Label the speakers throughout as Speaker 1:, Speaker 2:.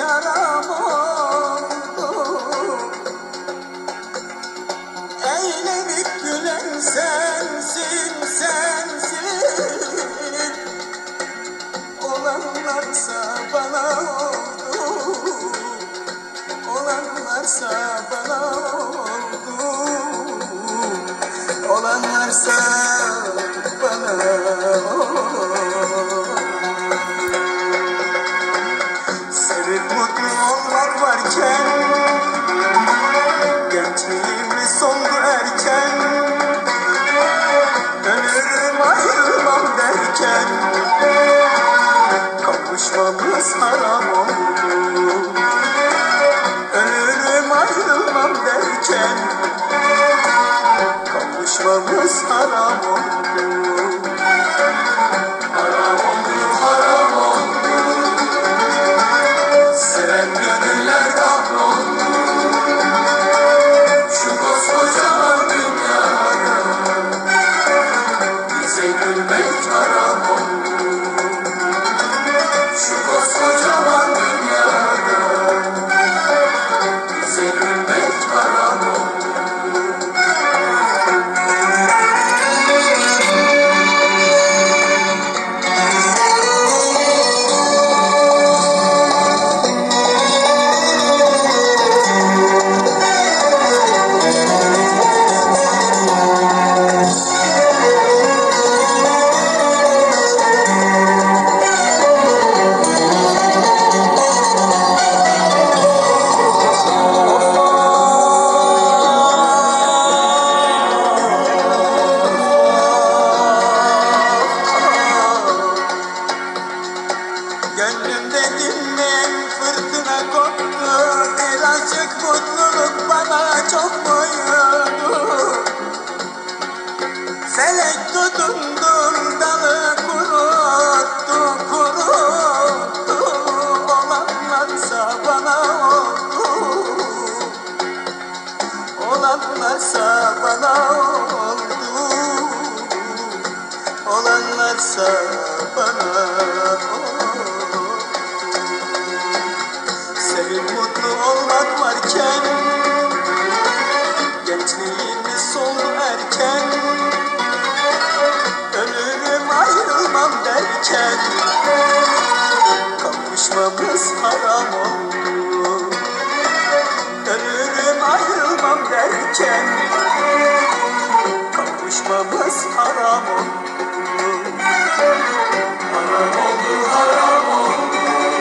Speaker 1: haram oldu. Eğlenip gülen sensin, sensin. Olanlarsa bana oldu, olanlarsa bana oldu, olanlarsa bana oldu. Sevip mutlu olmak varken, gençliğimiz sondu erken. Ölürüm ayrılmam derken, kavuşmamız haram oldu. Ölürüm ayrılmam derken, kavuşmamız haram oldu. Haram oldu, haram oldu. Seven gönüller kahroldu. Şu koskocaman dünyada bize gülmek haram oldu. Şu koskocaman dünyada bize gülmek haram oldu. Gönlümde dinmeyen fırtına koptu. Birazcık mutluluk bana çok muydu? Felek tutundum, dalı kuruttu, kuruttu. Olanlarsa bana oldu, olanlarsa bana oldu, olanlarsa bana oldu. Sevip mutlu olmak varken, gençliğimiz soldu erken. Ölürüm ayrılmam derken, kavuşmamız haram oldu. Ölürüm ayrılmam derken, kavuşmamız haram oldu. Haram oldu, haram oldu.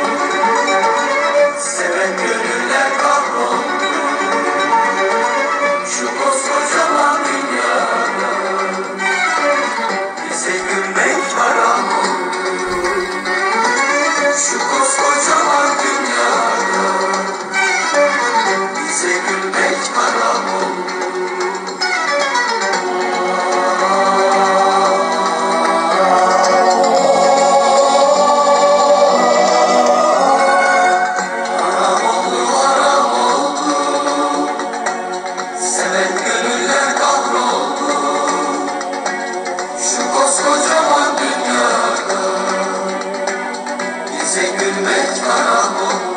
Speaker 1: Seven gönüller kahroldu. Şu koskocaman dünyada bize gülmek haram oldu. Şu koskocaman dünyada bize gülmek haram oldu. Koskocaman dünyada bize gülmek haram oldu.